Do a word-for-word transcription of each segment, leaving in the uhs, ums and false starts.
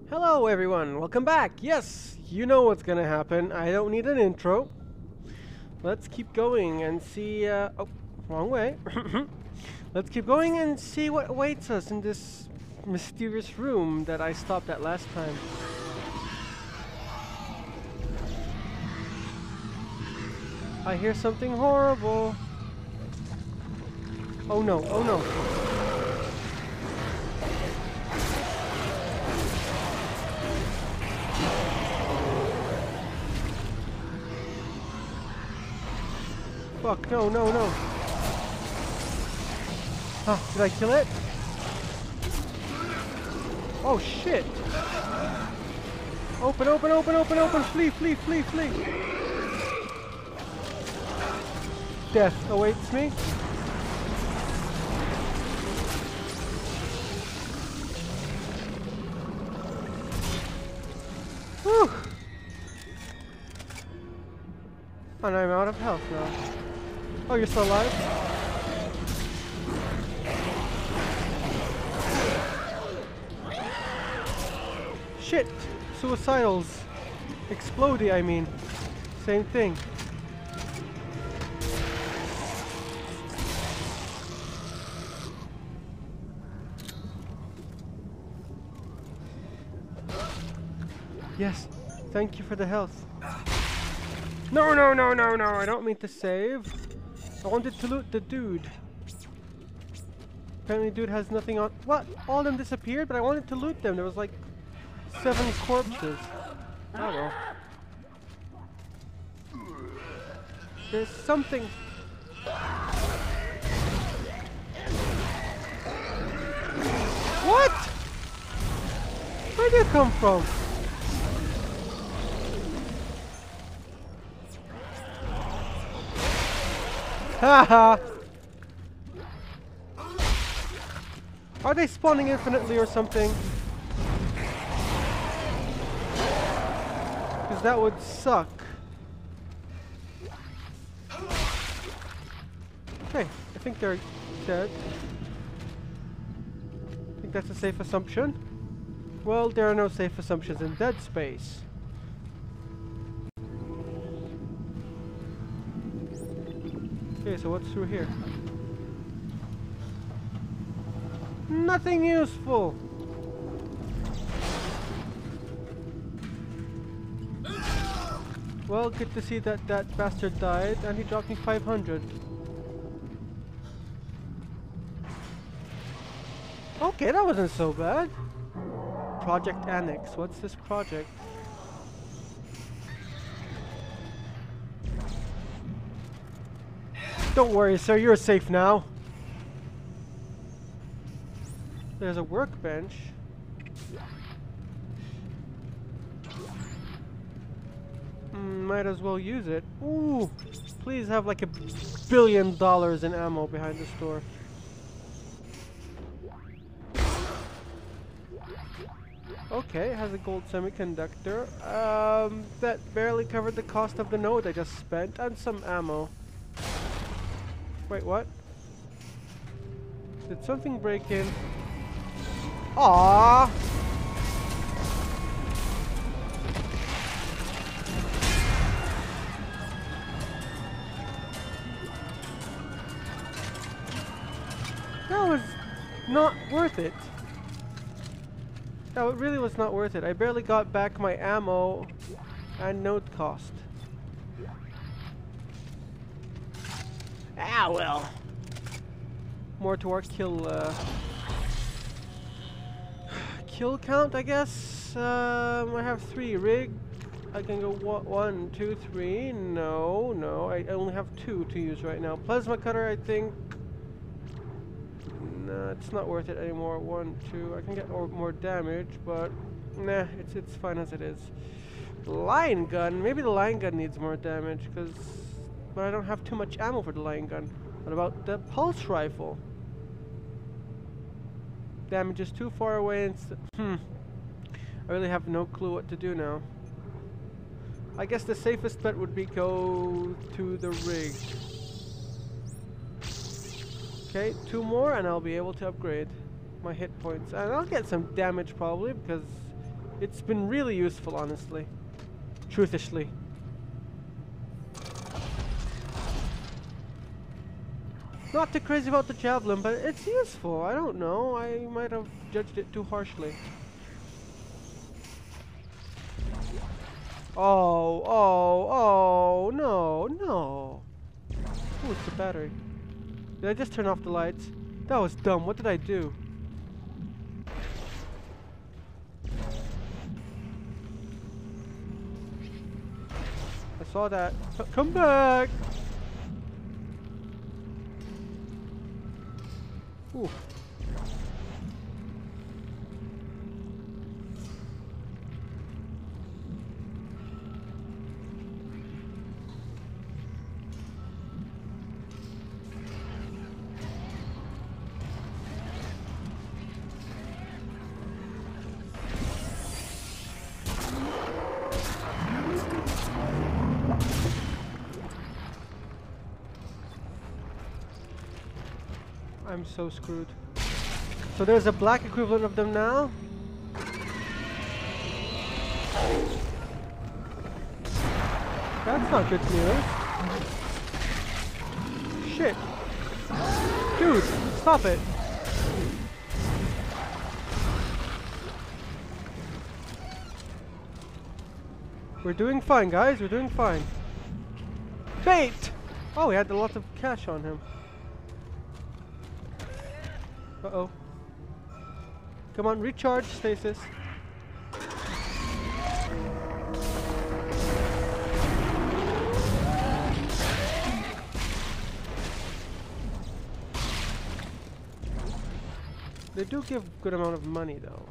Hello everyone, welcome back. Yes, you know what's gonna happen. I don't need an intro. Let's keep going and see, uh, oh, wrong way. Let's keep going and see what awaits us in this mysterious room that I stopped at last time. I hear something horrible. Oh no, oh no. Fuck, no, no, no. Huh, did I kill it? Oh shit! Open, open, open, open, open! Flee, flee, flee, flee! Death awaits me. Whew! And I'm out of health now. Oh, you're still alive? Shit! Suicidals. Explodey, I mean. Same thing. Yes, thank you for the health. No, no, no, no, no, I don't mean to save. I wanted to loot the dude. Apparently dude has nothing on. What? All of them disappeared, but I wanted to loot them. There was like seven corpses. Oh well. There's something. What? Where did you come from? Haha! Are they spawning infinitely or something? Because that would suck. Okay, I think they're dead. I think that's a safe assumption. Well, there are no safe assumptions in Dead Space. Okay, so what's through here? Nothing useful! Well, good to see that that bastard died, and he dropped me five hundred. Okay, that wasn't so bad. Project Annex. What's this project? Don't worry, sir, you're safe now. There's a workbench. Mm, might as well use it. Ooh, please have like a billion dollars in ammo behind the store. Okay, it has a gold semiconductor. Um, that barely covered the cost of the node I just spent, and some ammo. Wait, what? Did something break in? Aww! That was not worth it. That really was not worth it. I barely got back my ammo and node cost. Ah, well. More to our kill, uh... kill count, I guess? Um, I have three rig. I can go one, one, two, three. No, no, I only have two to use right now. Plasma cutter, I think... Nah, it's not worth it anymore. One, two, I can get or more damage, but... Nah, it's, it's fine as it is. Line gun, maybe the line gun needs more damage, because... But I don't have too much ammo for the line gun. What about the pulse rifle? Damage is too far away and hmm. I really have no clue what to do now. I guess the safest bet would be go to the rig. Okay, two more and I'll be able to upgrade my hit points. And I'll get some damage probably because It's been really useful, honestly. Truthishly. Not too crazy about the javelin, but it's useful. I don't know. I might have judged it too harshly. Oh, oh, oh, no, no. Oh, it's the battery. Did I just turn off the lights? That was dumb. What did I do? I saw that. C- come back! Ooh. I'm so screwed. So there's a black equivalent of them now? That's not good news. Shit. Dude, stop it. We're doing fine, guys. We're doing fine. Bait! Oh, he had a lot of cash on him. Uh-oh. Come on, recharge, stasis. They do give a good amount of money, though.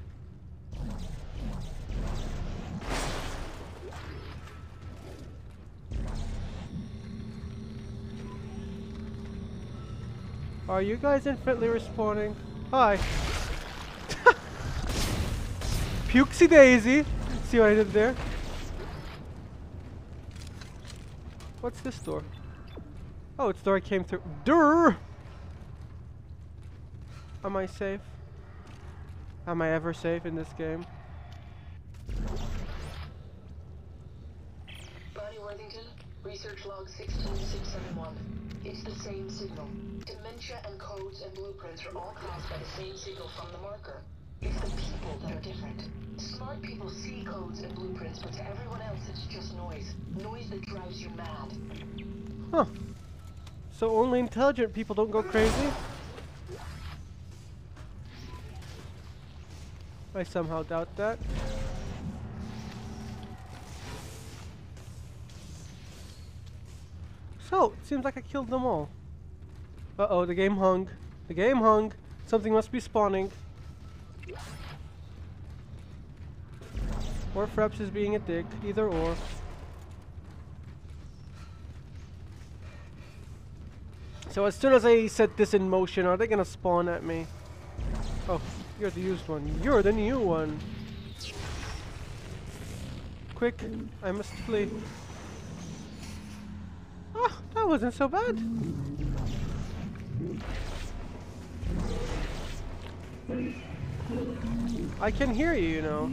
Are you guys infinitely respawning? Hi. Pukesy daisy. See what I did there? What's this door? Oh, it's the door I came through. Durr! Am I safe? Am I ever safe in this game? Barney Worthington, research log sixteen six seven one. It's the same signal. Dementia and codes and blueprints are all caused by the same signal from the marker. It's the people that are different. Smart people see codes and blueprints, but to everyone else it's just noise. Noise that drives you mad. Huh. So only intelligent people don't go crazy? I somehow doubt that. So, it seems like I killed them all. Uh-oh, the game hung. The game hung. Something must be spawning. Or Freps is being a dick. Either or. So as soon as I set this in motion, are they gonna spawn at me? Oh, you're the used one. You're the new one. Quick, I must flee. Ah, that wasn't so bad. I can hear you, you know.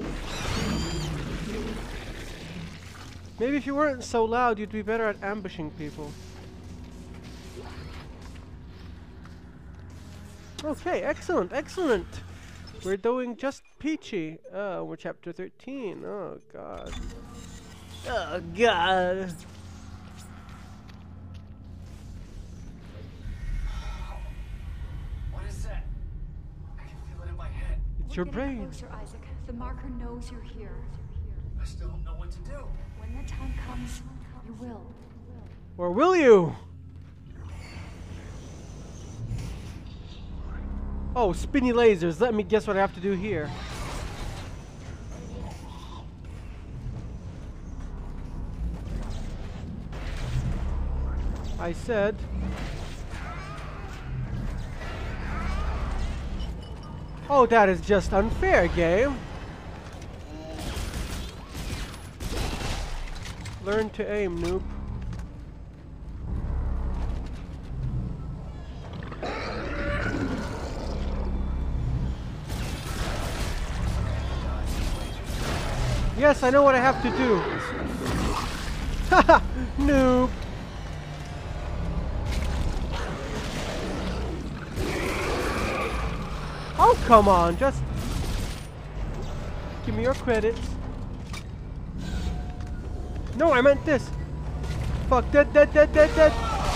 Maybe if you weren't so loud, you'd be better at ambushing people. Okay, excellent, excellent. We're doing just peachy. Oh, we're chapter thirteen. Oh, God. Oh, God. What is that? I can feel it in my head. It's your We're brain. getting closer, Isaac. The marker knows you're here. I still don't know what to do. When the time comes, you will. Or will you? Oh, spinny lasers. Let me guess what I have to do here. I said... Oh, that is just unfair, game. Learn to aim, noob. Yes, I know what I have to do. Haha, noob. Oh, come on, just give me your credits. No, I meant this. Fuck, dead, dead, dead, dead, dead.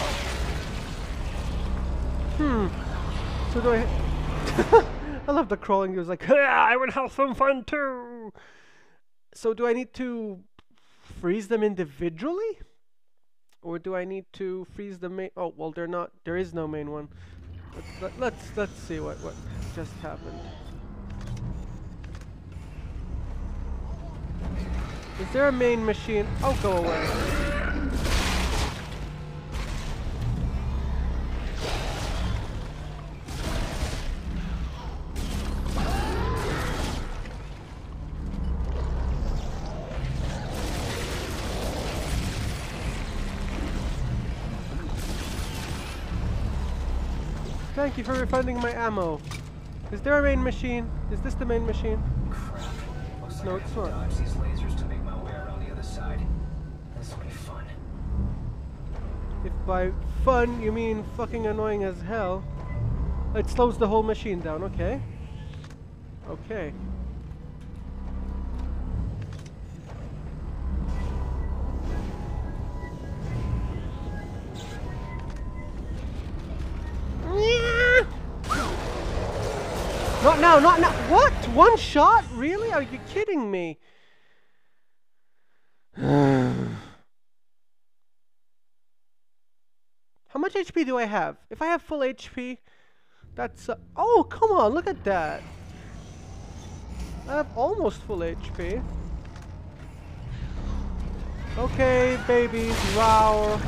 Hmm. So do I... I love the crawling. It was like, yeah, I would have some fun too. So do I need to freeze them individually? Or do I need to freeze the main... Oh, well, they're not... There is no main one. Let's, let, let's, let's see what, what just happened. Is there a main machine? Oh, go away. Thank you for refunding my ammo. Is there a main machine? Is this the main machine? Crap. Looks like No, I it's have to not. dodge these lasers to make my way around the other side. This will be fun. If by fun you mean fucking annoying as hell. It slows the whole machine down, okay? Okay. Not now, not now. What? One shot? Really? Are you kidding me? How much H P do I have? If I have full H P, that's... Uh, oh, come on, look at that. I have almost full H P. Okay, babies, roar.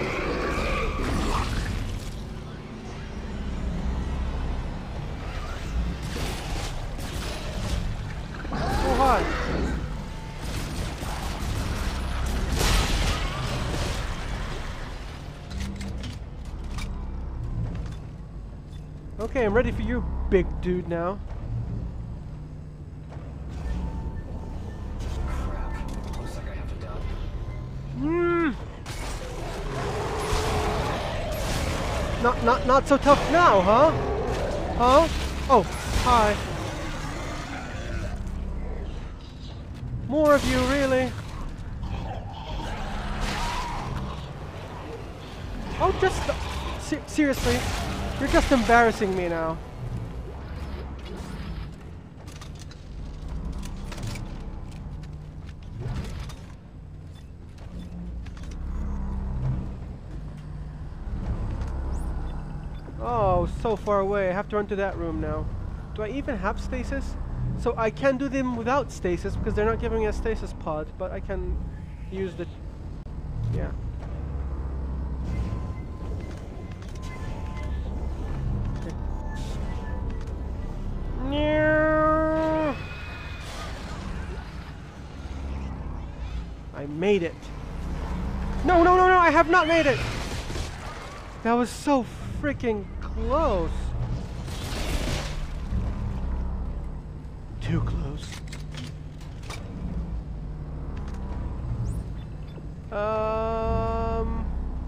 Oh, hi. Okay, I'm ready for you, big dude, now. Crap. Looks like I have to dodge. Hmm. Not, not, not so tough now, huh? Huh? Oh, hi. More of you, really? Oh, just se seriously, you're just embarrassing me now. Oh, so far away. I have to run to that room now. Do I even have stasis? So I can do them without stasis because they're not giving me a stasis pod, but I can use the... Yeah. Okay. I made it. No, no, no, no, I have not made it! That was so freaking close. Too close. Um,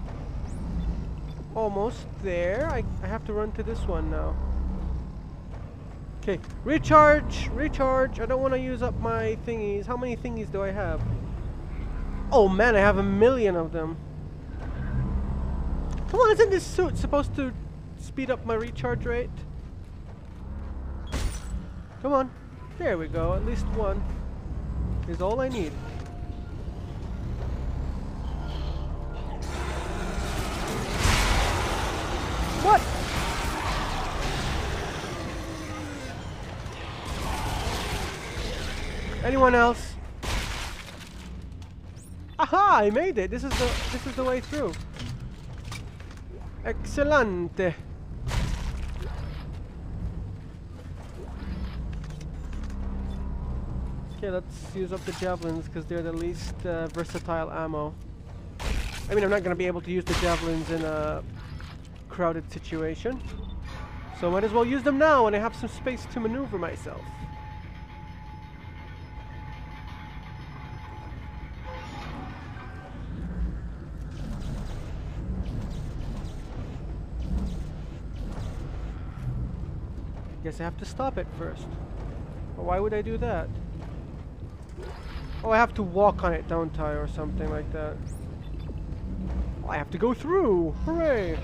almost there. I, I have to run to this one now. Okay, recharge, recharge. I don't want to use up my thingies. How many thingies do I have? Oh man, I have a million of them. Come on, isn't this suit supposed to speed up my recharge rate? Come on. There we go. At least one is all I need. What? Anyone else? Aha! I made it. This is the this is the way through. Excellente. Okay, let's use up the javelins because they're the least uh, versatile ammo. I mean, I'm not going to be able to use the javelins in a crowded situation. So might as well use them now when I have some space to maneuver myself. Guess I have to stop it first. Well, why would I do that? Oh, I have to walk on it, don't I, or something like that. Oh, I have to go through! Hooray!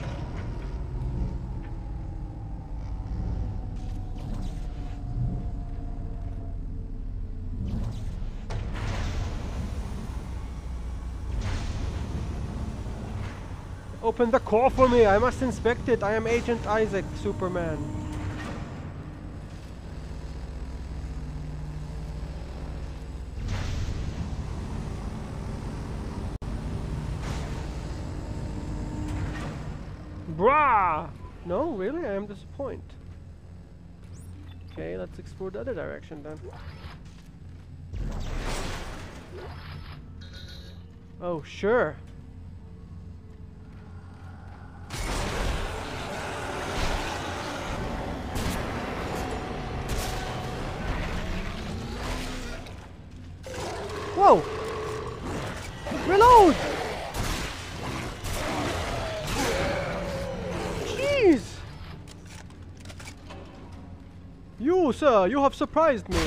Open the core for me! I must inspect it! I am Agent Isaac, Superman. Brah! No, really? I am disappointed. Okay, let's explore the other direction then. Oh, sure. Whoa! Reload! Jeez! You, sir, you have surprised me.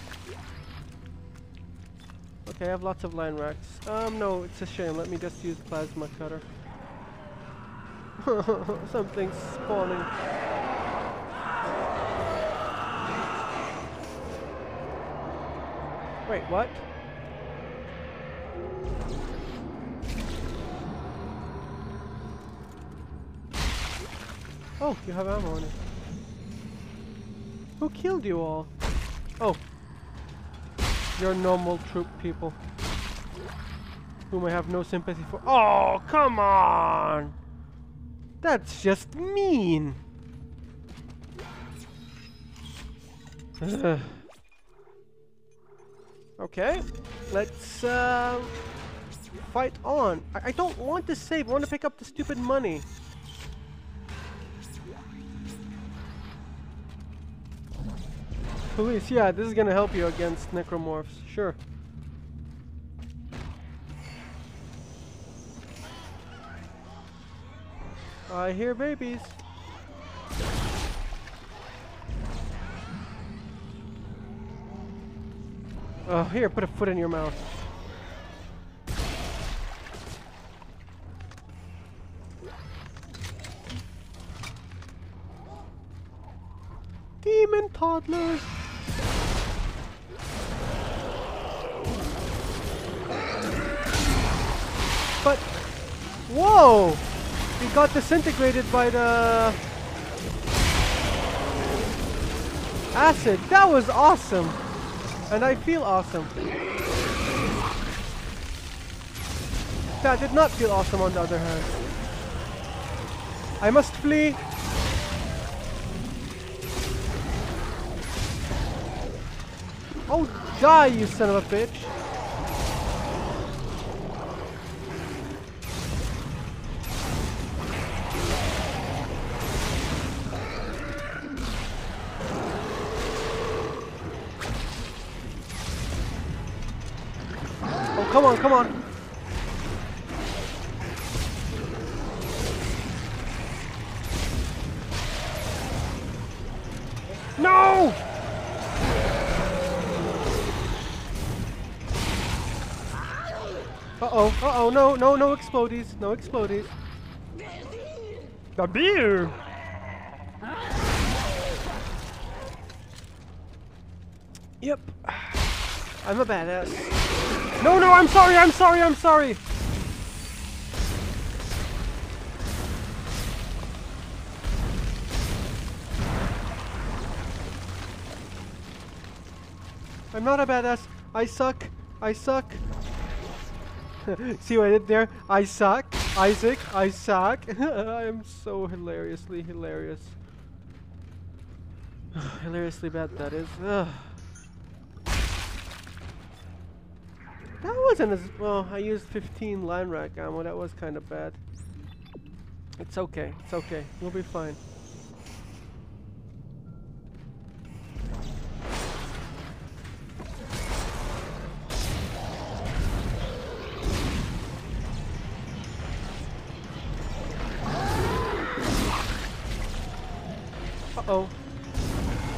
Okay, I have lots of line racks. Um, no, it's a shame. Let me just use plasma cutter. Something's spawning. Wait, what? Oh, you have ammo on it. Who killed you all? Oh. You're normal troop people. Whom I have no sympathy for. Oh, come on! That's just mean! Okay, let's uh, fight on. I, I don't want to save, I want to pick up the stupid money. Police, yeah, this is gonna help you against necromorphs, sure. I hear babies. Oh, here, put a foot in your mouth. Demon toddlers. But, whoa! He got disintegrated by the acid. That was awesome. And I feel awesome. That did not feel awesome on the other hand. I must flee. Oh, die, you son of a bitch. Oh, come on, come on. No! Uh-oh, uh-oh, no, no, no explodies, no explodies. The beer! Yep. I'm a badass. No, no, I'm sorry, I'm sorry, I'm sorry! I'm not a badass. I suck. I suck. See what I did there? I suck. Isaac, I suck. I am so hilariously hilarious. Hilariously bad, that is. Ugh. That wasn't as well. I used fifteen line rack ammo. That was kind of bad. It's okay. It's okay. We'll be fine. Uh-oh.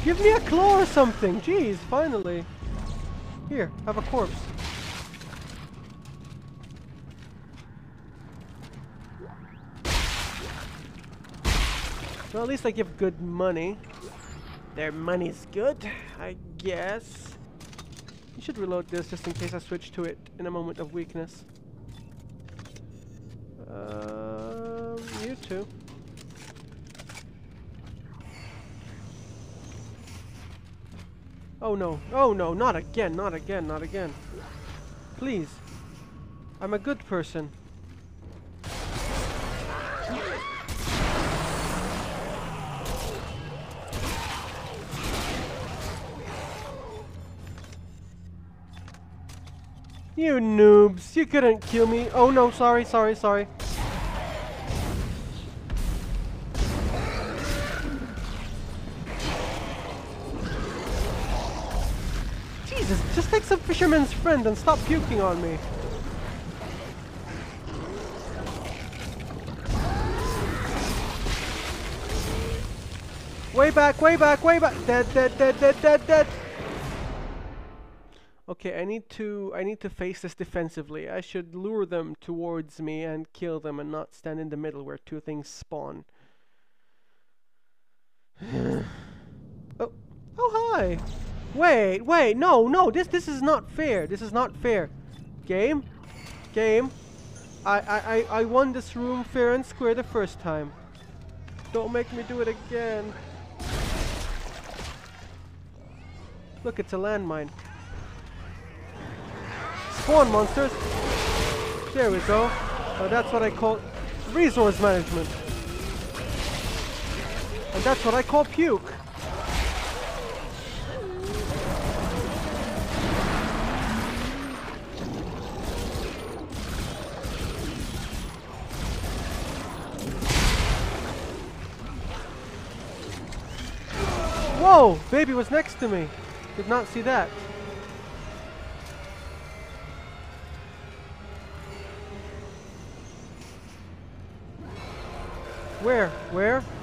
Give me a claw or something. Jeez, finally. Here, have a corpse. Well, at least I give good money. Their money's good, I guess. You should reload this just in case I switch to it in a moment of weakness. Um, you too. Oh no, oh no, not again, not again, not again. Please. I'm a good person. You noobs, you couldn't kill me. Oh no, sorry, sorry, sorry. Jesus, just take some fisherman's friend and stop puking on me. Way back, way back, way back. Dead, dead, dead, dead, dead, dead. Okay, I need to I need to face this defensively. I should lure them towards me and kill them and not stand in the middle where two things spawn. oh, oh hi. Wait, wait, no, no, this this is not fair. This is not fair. Game, game. I I I, I won this room fair and square the first time. Don't make me do it again. Look, it's a landmine. Spawn monsters. There we go. Oh, that's what I call resource management. And that's what I call puke. Whoa! Baby was next to me. Did not see that. Where? Where?